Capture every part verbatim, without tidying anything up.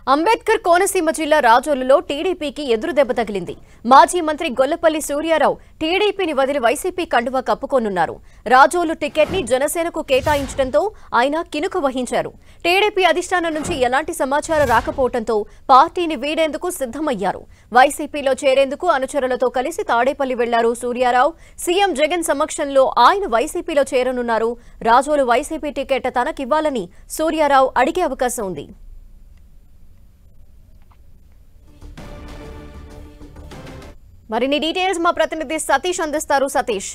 అంబేద్కర్ కోనసీమ జిల్లా రాజోలులో టీడీపీకి ఎదురు దెబ్బ తగిలింది. మాజీ మంత్రి గొల్లపల్లి సూర్యారావు టీడీపీని వదిలి వైసీపీ కండువా కప్పుకోనున్నారు. రాజోలు టికెట్ ని జనసేనకు కేటాయించడంతో ఆయన కినుక వహించారు. టీడీపీ అధిష్టానం నుంచి ఎలాంటి సమాచారం రాకపోవడంతో పార్టీని వీడేందుకు సిద్ధమయ్యారు. వైసీపీలో చేరేందుకు అనుచరులతో కలిసి తాడేపల్లి వెళ్లారు సూర్యారావు. సీఎం జగన్ సమక్షంలో ఆయన వైసీపీలో చేరనున్నారు. రాజోలు వైసీపీ టికెట్ తనకివ్వాలని సూర్యారావు అడిగే అవకాశం ఉంది. మరిన్ని డీటెయిల్స్ మా ప్రతినిధి సతీష్ అందిస్తారు. సతీష్,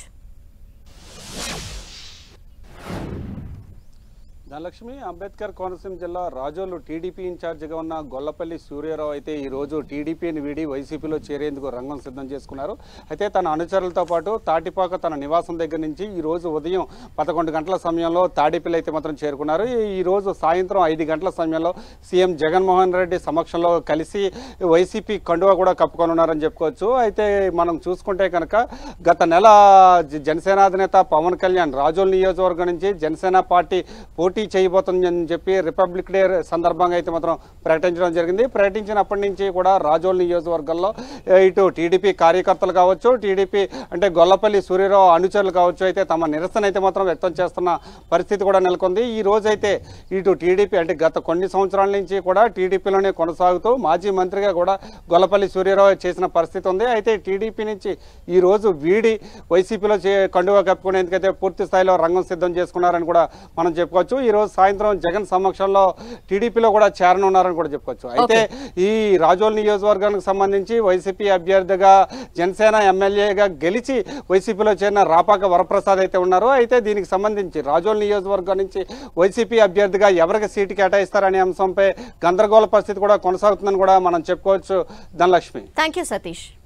ధనలక్ష్మి, అంబేద్కర్ కోనసీమ జిల్లా రాజోలు టీడీపీ ఇన్ఛార్జిగా ఉన్న గొల్లపల్లి సూర్యారావు అయితే ఈరోజు టీడీపీని వీడి వైసీపీలో చేరేందుకు రంగం సిద్ధం చేసుకున్నారు. అయితే తన అనుచరులతో పాటు తాటిపాక తన నివాసం దగ్గర నుంచి ఈరోజు ఉదయం పదకొండు గంటల సమయంలో తాడేపల్లి అయితే మాత్రం చేరుకున్నారు. ఈరోజు సాయంత్రం ఐదు గంటల సమయంలో సీఎం జగన్మోహన్ రెడ్డి సమక్షంలో కలిసి వైసీపీ కండువా కూడా కప్పుకొనున్నారని చెప్పుకోవచ్చు. అయితే మనం చూసుకుంటే కనుక గత నెల జనసేన అధినేత పవన్ కళ్యాణ్ రాజోలు నియోజకవర్గం నుంచి జనసేన పార్టీ పోటీ చేయబోతుందని చెప్పి రిపబ్లిక్ డే సందర్భంగా అయితే మాత్రం ప్రకటించడం జరిగింది. ప్రకటించినప్పటి నుంచి కూడా రాజోలు నియోజకవర్గంలో ఇటు టీడీపీ కార్యకర్తలు కావచ్చు, టీడీపీ అంటే గొల్లపల్లి సూర్యారావు అనుచరులు కావచ్చు, అయితే తమ నిరసన అయితే మాత్రం వ్యక్తం చేస్తున్న పరిస్థితి కూడా నెలకొంది. ఈ రోజు అయితే ఇటు టీడీపీ అంటే గత కొన్ని సంవత్సరాల నుంచి కూడా టీడీపీలోనే కొనసాగుతూ మాజీ మంత్రిగా కూడా గొల్లపల్లి సూర్యారావు చేసిన పరిస్థితి ఉంది. అయితే టీడీపీ నుంచి ఈ రోజు వీడి వైసీపీలో చే కండువా కప్పుకునేందుకైతే పూర్తి స్థాయిలో రంగం సిద్ధం చేసుకున్నారని కూడా మనం చెప్పుకోవచ్చు. ఈ రోజు సాయంత్రం జగన్ సమక్షంలో టీడీపీలో కూడా చేరనున్నారని కూడా చెప్పుకోవచ్చు. అయితే ఈ రాజోలు నియోజకవర్గానికి సంబంధించి వైసీపీ అభ్యర్థిగా జనసేన ఎమ్మెల్యేగా గెలిచి వైసీపీలో చేరిన రాపాక వరప్రసాద్ అయితే ఉన్నారు. అయితే దీనికి సంబంధించి రాజోలు నియోజకవర్గం నుంచి వైసీపీ అభ్యర్థిగా ఎవరికి సీటు కేటాయిస్తారనే అంశంపై గందరగోళ పరిస్థితి కూడా కొనసాగుతుందని కూడా మనం చెప్పుకోవచ్చు. Dhanalakshmi, thank you Satish.